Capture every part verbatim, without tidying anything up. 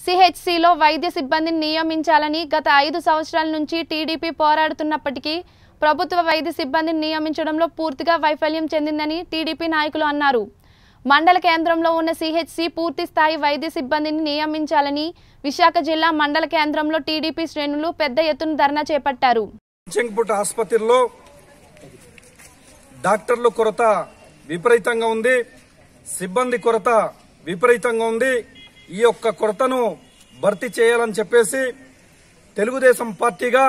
సిహెచ్సిలో వైద్య సిబ్బందిని నియమించాలని గత ఐదు సంవత్సరాల నుంచి టీడీపీ పోరాడుతున్నప్పటికీ ప్రభుత్వ వైద్య సిబ్బందిని నియమించడంలో పూర్తిగా వైఫల్యం చెందిందని టీడీపీ నాయకులు అన్నారు. మండల కేంద్రంలో ఉన్న సిహెచ్సి పూర్తి స్థాయి వైద్య సిబ్బందిని నియమించాలని విశాఖ జిల్లా మండల కేంద్రంలో టీడీపీ శ్రేణులు పెద్ద ఎత్తున ధర్నా చేపట్టారు. చెంగుపుట్ట ఆసుపత్రిలో డాక్టర్ల కొరత విపరీతంగా ఉంది, సిబ్బంది కొరత విపరీతంగా ఉంది. ఈ యొక్క కొరతను భర్తీ చేయాలని చెప్పేసి తెలుగుదేశం పార్టీగా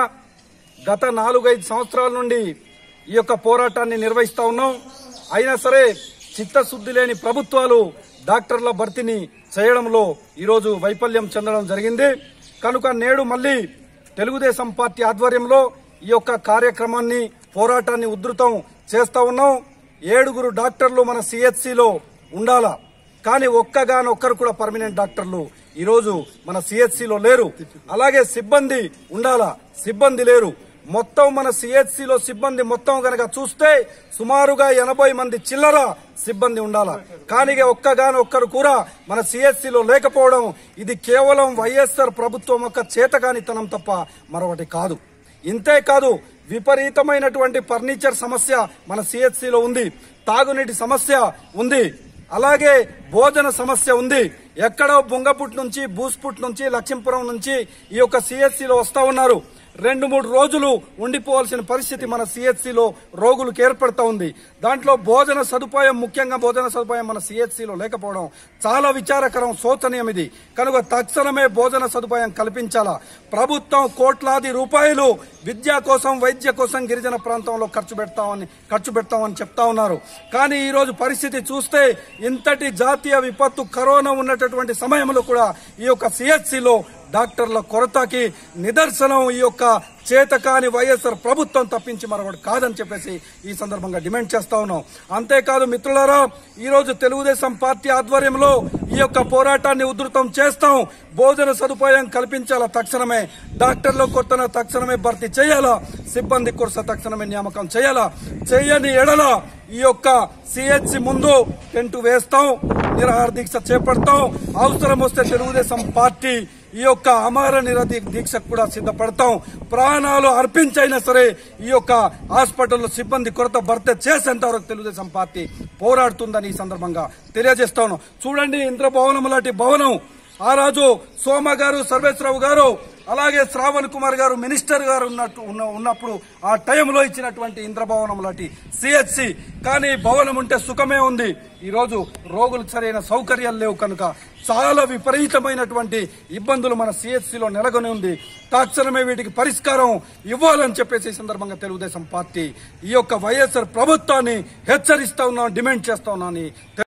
గత నాలుగైదు సంవత్సరాల నుండి ఈ యొక్క పోరాటాన్ని నిర్వహిస్తా ఉన్నాం. అయినా సరే చిత్తశుద్ధి లేని ప్రభుత్వాలు డాక్టర్ల భర్తీని చేయడంలో ఈరోజు వైఫల్యం చెందడం జరిగింది. కనుక నేడు మళ్లీ తెలుగుదేశం పార్టీ ఆధ్వర్యంలో ఈ యొక్క కార్యక్రమాన్ని పోరాటాన్ని ఉధృతం చేస్తా ఉన్నాం. ఏడుగురు డాక్టర్లు మన సిహెచ్సిలో ఉండాలా, కానీ ఒక్కగానొక్కరు కూడా పర్మనెంట్ డాక్టర్లు ఈరోజు మన సిహెచ్సిలో లేరు. అలాగే సిబ్బంది ఉండాలా, సిబ్బంది లేరు. మొత్తం మన సిహెచ్సిలో సిబ్బంది మొత్తం గనక చూస్తే సుమారుగా ఎనభై మంది చిల్లర సిబ్బంది ఉండాలా, కానీ ఒక్కగానొక్కరు కూడా మన సిహెచ్సిలో లేకపోవడం ఇది కేవలం వైఎస్ఆర్ ప్రభుత్వం యొక్క చేతగానితనం తప్ప మరొకటి కాదు. ఇంతే కాదు, విపరీతమైనటువంటి ఫర్నిచర్ సమస్య మన సిహెచ్సిలో ఉంది, తాగునీటి సమస్య ఉంది, అలాగే భోజన సమస్య ఉంది. ఎక్కడో బొంగపుట్ నుంచి, బూస్పుట్ నుంచి, లక్ష్మీపురం నుంచి ఈ యొక్క సిహెచ్సిలో వస్తా ఉన్నారు. రెండు మూడు రోజులు ఉండిపోవాల్సిన పరిస్థితి మన సిహెచ్సిలో రోగులకు ఏర్పడతా ఉంది. దాంట్లో భోజన సదుపాయం, ముఖ్యంగా భోజన సదుపాయం మన సిహెచ్సిలో లేకపోవడం చాలా విచారకరం, శోచనీయం. ఇది కనుక తక్షణమే భోజన సదుపాయం కల్పించాలా. ప్రభుత్వం కోట్లాది రూపాయలు విద్య కోసం, వైద్య కోసం గిరిజన ప్రాంతంలో ఖర్చు పెడతామని ఖర్చు పెడతామని చెప్తా ఉన్నారు. కానీ ఈ రోజు పరిస్థితి చూస్తే ఇంతటి జాతీయ విపత్తు కరోనా ఉన్నటువంటి సమయంలో కూడా ఈ యొక్క సిహెచ్సిలో డాక్టర్ల కొరతకి నిదర్శనం ఈ యొక్క చేతకాని వైఎస్ఆర్ ప్రభుత్వం తప్పించి మరొకటి కాదని చెప్పేసి ఈ సందర్భంగా డిమాండ్ చేస్తా ఉన్నాం. అంతేకాదు మిత్రులారా, ఈ రోజు తెలుగుదేశం పార్టీ ఆధ్వర్యంలో ఈ యొక్క పోరాటాన్ని ఉధృతం చేస్తాం. భోజన సదుపాయం కల్పించాలా, తక్షణమే డాక్టర్ల కొరతను తక్షణమే భర్తీ చేయాలా, సిబ్బంది కొరత తక్షణమే నియామకం చేయాలా. చేయని ఎడల ఈ యొక్క సిహెచ్సి ముందు టెంటు వేస్తాం, నిరాహార దీక్ష చేపడతాం. అవసరం వస్తే తెలుగుదేశం పార్టీ ఈ యొక్క అమర నిరతి దీక్షకు కూడా సిద్ధపడతాం. ప్రాణాలు అర్పించైనా సరే ఈ యొక్క హాస్పిటల్లో సిబ్బంది కొరత భర్తీ చేసేంత వరకు తెలుగుదేశం పార్టీ పోరాడుతుందని ఈ సందర్భంగా తెలియజేస్తా ఉన్నాం. చూడండి, ఇంద్రభవనం లాంటి భవనం ఆ రోజు సోమ గారు, సర్వేశ్వరరావు గారు, అలాగే శ్రావణ్ కుమార్ గారు మినిస్టర్ గారు ఉన్నట్టు ఉన్నప్పుడు ఆ టైంలో ఇచ్చినటువంటి ఇంద్రభవనం లాంటి సిహెచ్సి. కానీ భవనం ఉంటే సుఖమే ఉంది. ఈ రోజు రోగులకు సరైన సౌకర్యాలు లేవు. కనుక చాలా విపరీతమైనటువంటి ఇబ్బందులు మన సిహెచ్సిలో నెలకొని ఉంది. తక్షణమే వీటికి పరిష్కారం ఇవ్వాలని చెప్పేసి ఈ సందర్భంగా తెలుగుదేశం పార్టీ ఈ యొక్క వైఎస్ఆర్ ప్రభుత్వాన్ని హెచ్చరిస్తా ఉన్నాం, డిమాండ్ చేస్తా ఉన్నాను.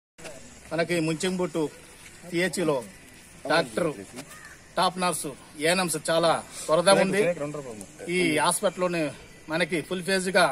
మనకి ముంచెంబుట్టు సిహెచ్సిలో డాక్టర్, టాప్ నర్సు, ఏఎన్ఎంస్ చాలా కొరత ఉంది. ఈ హాస్పిటల్లోనే మనకి ఫుల్ ఫేజ్ గా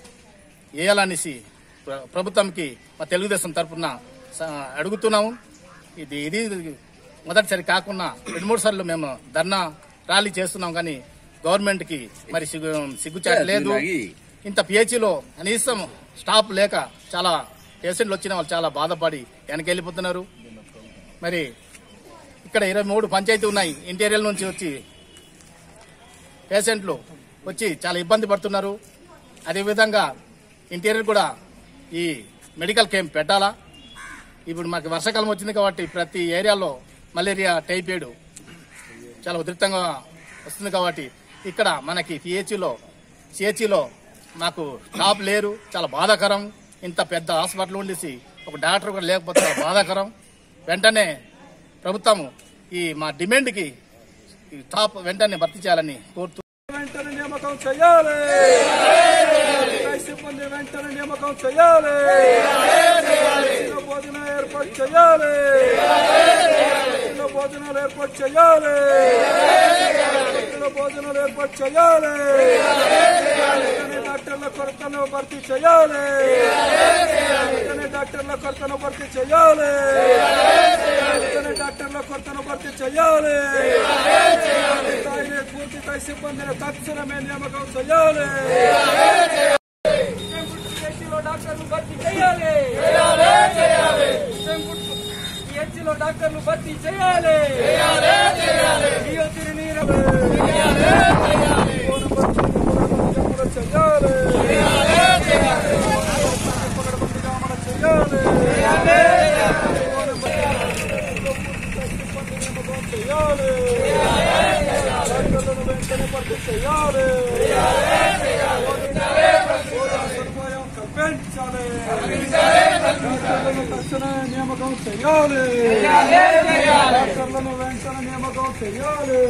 వేయాలనేసి ప్రభుత్వంకి మా తెలుగుదేశం తరఫున అడుగుతున్నాము. ఇది ఇది మొదటిసారి కాకుండా రెండు మూడు సార్లు మేము ధర్నా ర్యాలీ చేస్తున్నాం. కానీ గవర్నమెంట్ కి మరి సిగ్గుచాటు లేదు. ఇంత పిహెచ్సిలో కనీసం స్టాఫ్ లేక చాలా పేషెంట్లు వచ్చిన వాళ్ళు చాలా బాధపడి వెనకెళ్లిపోతున్నారు. మరి ఇక్కడ ఇరవై మూడు పంచాయతీ ఉన్నాయి. ఇంటీరియర్ నుంచి వచ్చి పేషెంట్లు వచ్చి చాలా ఇబ్బంది పడుతున్నారు. అదేవిధంగా ఇంటీరియర్ కూడా ఈ మెడికల్ క్యాంప్ పెట్టాలా. ఇప్పుడు మాకు వర్షాకాలం వచ్చింది కాబట్టి ప్రతి ఏరియాలో మలేరియా, టైఫాయిడ్ చాలా ఉధృతంగా వస్తుంది. కాబట్టి ఇక్కడ మనకి పిహెచ్సిలో సిహెచ్సిలో మాకు స్టాఫ్ లేరు, చాలా బాధాకరం. ఇంత పెద్ద హాస్పిటల్ ఉండేసి ఒక డాక్టర్ కూడా లేకపోతే బాధాకరం. వెంటనే ప్రభుత్వం ఈ మా డిమాండ్ కి టాప్ వెంటనే భర్తీ చేయాలని కోరుతూ వెంటనే నియామకం చేయాలి, సిబ్బంది వెంటనే నియామకం చేయాలి, భోజన ఏర్పాటు చేయాలి, భోజనాలు ఏర్పాటు చేయాలి, భోజనాలు ఏర్పాటు చేయాలి, డాక్టర్ల కొరతను భర్తీ చేయాలి, డాక్టర్ల కొరతను భర్తీ చేయాలి, డాక్టర్ల కొరతను భర్తీ చేయాలి, పూర్తి స్థాయి సిబ్బందిని తక్షణమే నియామకం చేయాలి, డాక్టర్లు భర్తీ చేయాలి, డాక్టర్లు భర్తీ చేయాలి. తక్షణ నియామకం చేయాలి. డాక్టర్లను వెంటనే నియామకం చేయాలి.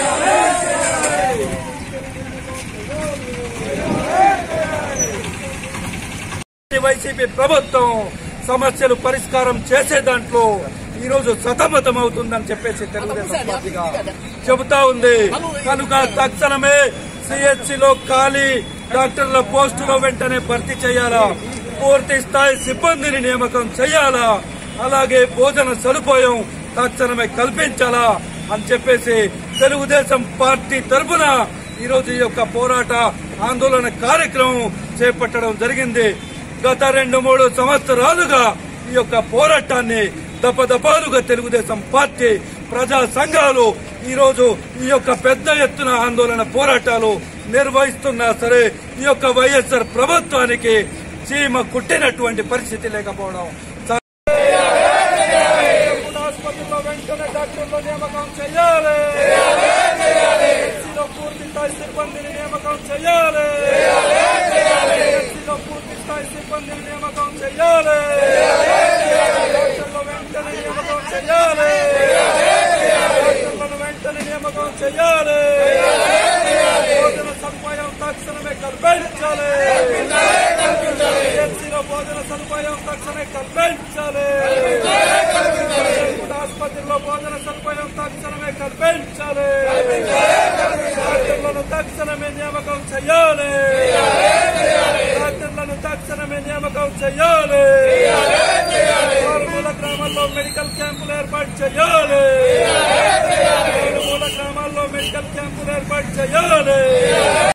వైసీపీ ప్రభుత్వం సమస్యలు పరిష్కారం చేసే దాంట్లో ఈ రోజు సతమతం అవుతుందని చెప్పేసి తెలుగుదేశం పార్టీగా చెబుతా ఉంది. కనుక తక్షణమే సిహెచ్సిలో ఖాళీ డాక్టర్ల పోస్టులో వెంటనే భర్తీ చేయాలా, పూర్తి స్థాయి సిబ్బందిని నియామకం చేయాలా, అలాగే భోజన సదుపాయం తక్షణమే కల్పించాలా అని చెప్పేసి తెలుగుదేశం పార్టీ తరఫున ఈ రోజు ఈ యొక్క పోరాట ఆందోళన కార్యక్రమం చేపట్టడం జరిగింది. గత రెండు మూడు సంవత్సరాలుగా ఈ యొక్క పోరాటాన్ని దపదపాలుగా తెలుగుదేశం పార్టీ ప్రజా సంఘాలు ఈ రోజు ఈ యొక్క పెద్ద ఎత్తున ఆందోళన పోరాటాలు నిర్వహిస్తున్నా సరే ఈ యొక్క వైఎస్ఆర్ ప్రభుత్వానికి చీమ కుట్టినటువంటి పరిస్థితి లేకపోవడం. ఆసుపత్రిలో వెంటనే డాక్టర్ల నియామకం చేయాలి. పూర్తి స్థాయి సిబ్బందిని నియామకం చేయాలి. పూర్తి స్థాయి సిబ్బందిని నియామకం చేయాలి. డాక్టర్ల వెంటనే నియామకం చేయాలి. డాక్టర్లను వెంటనే నియామకం చేయాలి. భోజన సదుపాయం తక్షణమే కల్పించాలి. సిహెచ్సిలో భోజన సదుపాయం తక్షణమే కల్పించాలి. ఆసుపత్రిలో భోజన సదుపాయం తక్షణమే కల్పించాలి. డాక్టర్లను తక్షణమే నియామకం చేయాలి. డాక్టర్లను తక్షణమే నియామకం చేయాలి. మారుమూల గ్రామాల్లో మెడికల్ క్యాంపులు ఏర్పాటు చేయాలి. మారుమూల గ్రామాల్లో మెడికల్ క్యాంపులు ఏర్పాటు చేయాలి.